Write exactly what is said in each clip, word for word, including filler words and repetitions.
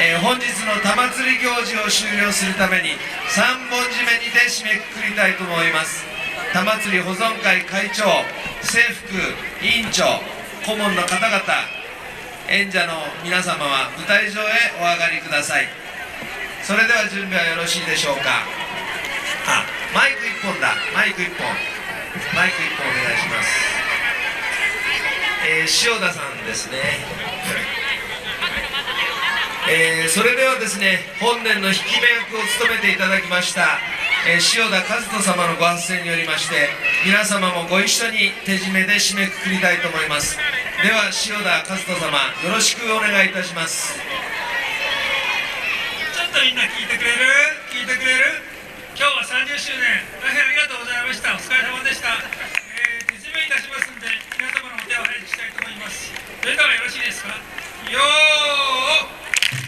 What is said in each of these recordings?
えー、本日の玉釣り行事を終了するためにさんぼん締めにて締めくくりたいと思います。玉釣り保存会会長、制服委員長、顧問の方々、演者の皆様は舞台上へお上がりください。それでは準備はよろしいでしょうか。あ、マイクいっぽんだ。マイクいっぽん。マイクいっぽんお願いします。えー、塩田さんですね。えー、それではですね、本年の引き目役を務めていただきました、えー、塩田和人様のご発声によりまして、皆様もご一緒に手締めで締めくくりたいと思います。では塩田和人様、よろしくお願いいたします。 ちょっとみんな聞いてくれる聞いてくれる今日はさんじゅっしゅうねん、大変ありがとうございました。お疲れ様でした。えー、手締めいたしますんで、皆様のお手を拝借したいと思います。それではよろしいですか。よー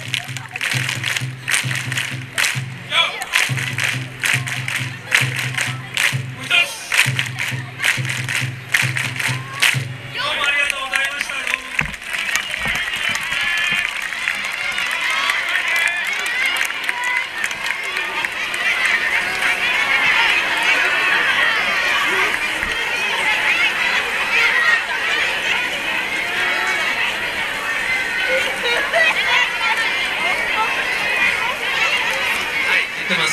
大丈夫です。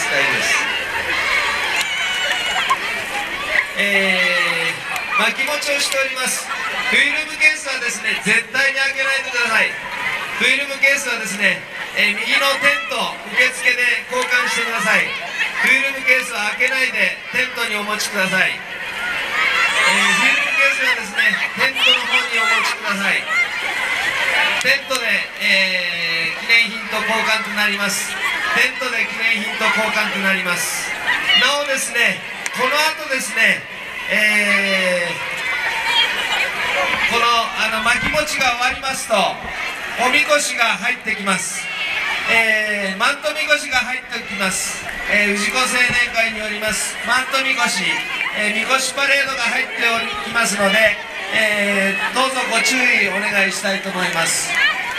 えー、巻き持ちをしております。フィルムケースはですね、絶対に開けないでください。フィルムケースはですね、えー、右のテント受付で交換してください。フィルムケースは開けないでテントにお持ちください。えー、フィルムケースはですね、テントの方にお持ちください。テントで、えー、記念品と交換となります。テントで記念品と交換となります。なおですね、この後ですね、えー、このあの巻き餅が終わりますとおみこしが入ってきます。えー、マントみこしが入ってきます。えー、氏子青年会によりますマントみこし、えー、みこしパレードが入っておりきますので、えー、どうぞご注意お願いしたいと思います。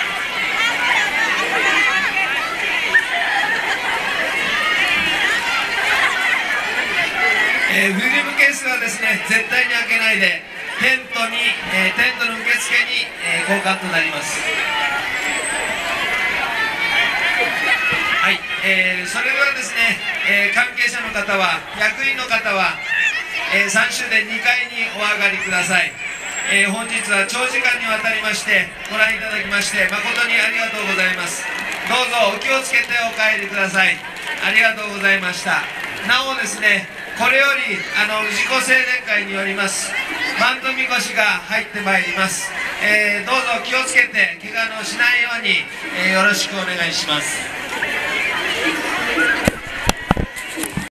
えー、フィルムケースはですね、絶対に開けないでテントに、えー、テントの受付に、えー、交換となります。はい、えー、それではですね、えー、関係者の方は、役員の方は、えー、さんしゅうでんにかいにお上がりください。えー、本日は長時間にわたりましてご覧いただきまして誠にありがとうございます。どうぞお気をつけてお帰りください。ありがとうございました。なおですね、これよりあの氏子青年会によりますマントみこしが入ってまいります。えー、どうぞ気をつけて怪我のしないように、えー、よろしくお願いします。